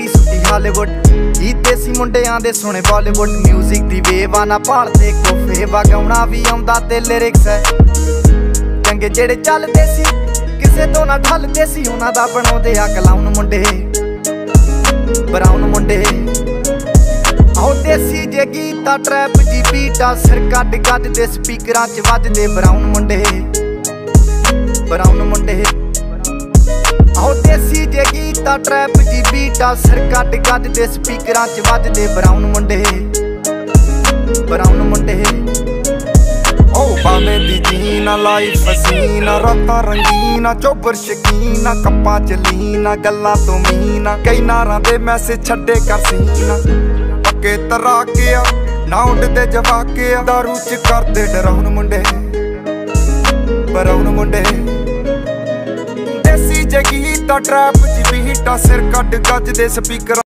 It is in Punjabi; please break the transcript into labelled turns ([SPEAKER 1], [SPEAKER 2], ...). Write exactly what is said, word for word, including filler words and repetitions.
[SPEAKER 1] ਜਿਹੜੀ ਸੁੱਤੀ ਹਾਲੀਵੁੱਡ। ਗੀਤ ਦੇਸੀ ਮੁੰਡਿਆਂ ਦੇ ਸੁਣੇ ਬਾਲੀਵੁੱਡ। ਮਿਊਜ਼ਿਕ ਦੀ ਵੇਵ ਆ ਨਾ ਭਾਲਦੇ ਕੋਫੇ ਵਾ, ਗਾਉਣਾ ਵੀ ਆਉਂਦਾ ਤੇ ਲਿਰਿਕਸ ਹੈ ਚੰਗੇ ਜਿਹੜੇ ਚੱਲਦੇ ਸੀ, ਕਿਸੇ ਤੋਂ ਨਾ ਠੱਲਦੇ ਸੀ। ਉਹਨਾਂ ਦਾ ਬਣਾਉਂਦੇ ਆ ਕਲਾਉਨ ਮੁੰਡੇ, ਬਰਾਉਨ ਮੁੰਡੇ। ਆਓ ਦੇਸੀ ਜੇ ਗੀਤਾ ਟਰੈਪ ਜੀ ਬੀਟਾ, ਸਿਰ ਕੱਢ ਕੱਢ ਦੇ ਸਪੀਕਰਾਂ 'ਚ ਵੱਜਦੇ ਬਰਾਉਨ ਮੁੰਡੇ, ਬਰਾਉਨ ਮੁੰਡੇ। ਆਓ ਦੇਸੀ ਜੇ ਗੀਤਾ ਟਰੈਪ ਜੀ ਬੀਟਾ, ਸਿਰ ਕੱਢ ਕੱਢ ਦੇ ਸਪੀਕਰਾਂ 'ਚ ਵੱਜਦੇ ਬਰਾਉਨ ਮੁੰਡੇ, ਬਰਾਉਨ ਮੁੰਡੇ।
[SPEAKER 2] ਉਹ ਬਾਵੇਂ ਦੀ ਜੀਨਾ ਲਾਈਫ ਹਸੀਨਾ, ਰਾਤਾਂ ਰੰਗੀਨਾ, ਚੋਬਰ ਸ਼ਕੀਨਾ, ਕੱਪਾਂ ਚ ਲੀਨਾ, ਗੱਲਾਂ ਤੋਂ ਮੀਨਾ, ਕਈ ਨਾਰਾਂ ਦੇ ਮੈਸੇਜ ਛੱਡੇ ਕਰ ਸੀਨਾ। ਪੱਕੇ ਤਰਾਕਿਆ ਨਾ ਉੱਡਦੇ ਜਵਾਕਿਆ, ਦਾਰੂ ਚ ਕਰਦੇ ਡਰਾਉਣ ਮੁੰਡੇ, ਬਰਾਉਨ ਮੁੰਡੇ। ਦੇਸੀ ਜੇ ਗੀਤਾ ਟਰੈਪ ਚ ਬੀਟਾ, ਸਿਰ ਕੱਢ ਗੱਜ ਦੇ ਸਪੀਕਰ